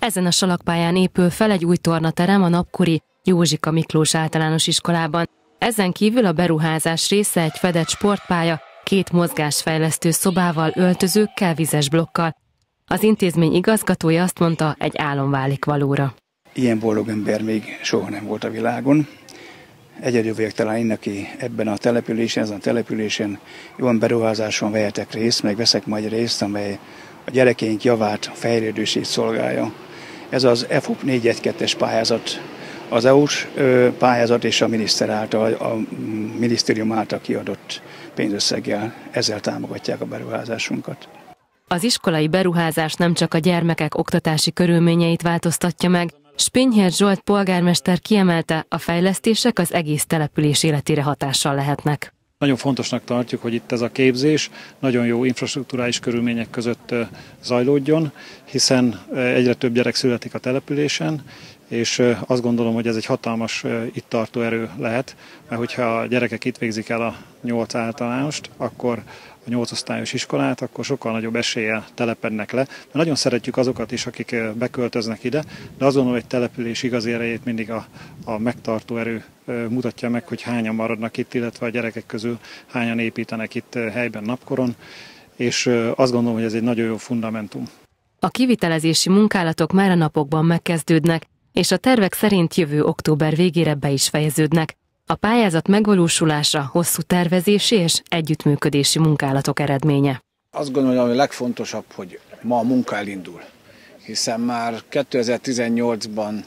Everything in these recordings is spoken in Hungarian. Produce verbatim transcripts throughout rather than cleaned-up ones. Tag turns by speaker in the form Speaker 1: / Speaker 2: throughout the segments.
Speaker 1: Ezen a salakpályán épül fel egy új tornaterem a napkori Józsika Miklós Általános Iskolában. Ezen kívül a beruházás része egy fedett sportpálya, két mozgásfejlesztő szobával, öltözőkkel, vizes blokkal. Az intézmény igazgatója azt mondta, egy álom válik valóra.
Speaker 2: Ilyen boldog ember még soha nem volt a világon. Egyedül vagyok talán én, aki ebben a településen, ezen a településen olyan beruházáson vehetek részt, meg veszek majd részt, amely a gyerekeink javát, a fejlődését szolgálja. Ez az E F U P négy egy kettes pályázat, az é u-s pályázat és a miniszter által, a minisztérium által kiadott pénzösszeggel, ezzel támogatják a beruházásunkat.
Speaker 1: Az iskolai beruházás nem csak a gyermekek oktatási körülményeit változtatja meg. Spinyhért Zsolt polgármester kiemelte, a fejlesztések az egész település életére hatással lehetnek.
Speaker 3: Nagyon fontosnak tartjuk, hogy itt ez a képzés nagyon jó infrastrukturális körülmények között zajlódjon, hiszen egyre több gyerek születik a településen, és azt gondolom, hogy ez egy hatalmas itt tartó erő lehet, mert hogyha a gyerekek itt végzik el a nyolc általánost, akkor a nyolc osztályos iskolát, akkor sokkal nagyobb eséllyel telepednek le. Mert nagyon szeretjük azokat is, akik beköltöznek ide, de azt gondolom, hogy egy település igazi erejét mindig a, a megtartó erő mutatja meg, hogy hányan maradnak itt, illetve a gyerekek közül hányan építenek itt helyben napkoron, és azt gondolom, hogy ez egy nagyon jó fundamentum.
Speaker 1: A kivitelezési munkálatok már a napokban megkezdődnek, és a tervek szerint jövő október végére be is fejeződnek. A pályázat megvalósulása hosszú tervezési és együttműködési munkálatok eredménye.
Speaker 4: Azt gondolom, hogy a legfontosabb, hogy ma a munka elindul, hiszen már kétezer-tizennyolcban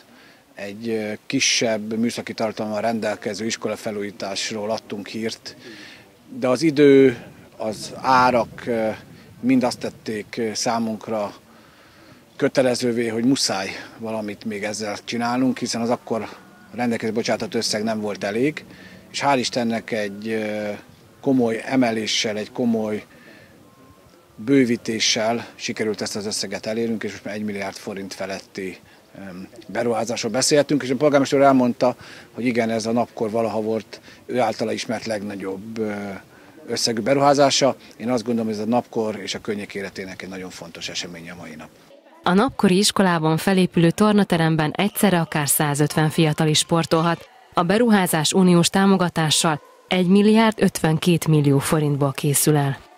Speaker 4: egy kisebb műszaki tartalommal rendelkező iskolafelújításról adtunk hírt, de az idő, az árak mind azt tették számunkra kötelezővé, hogy muszáj valamit még ezzel csinálnunk, hiszen az akkor rendelkezésre bocsátott összeg nem volt elég, és hál' Istennek egy komoly emeléssel, egy komoly bővítéssel sikerült ezt az összeget elérnünk, és most már egy milliárd forint feletti beruházásról beszélhetünk, és a polgármester elmondta, hogy igen, ez a napkor valaha volt ő általa ismert legnagyobb összegű beruházása. Én azt gondolom, hogy ez a napkor és a környék életének egy nagyon fontos esemény a mai nap.
Speaker 1: A napkori iskolában felépülő tornateremben egyszerre akár százötven fiatal is sportolhat. A beruházás uniós támogatással egy milliárd ötvenkét millió forintból készül el.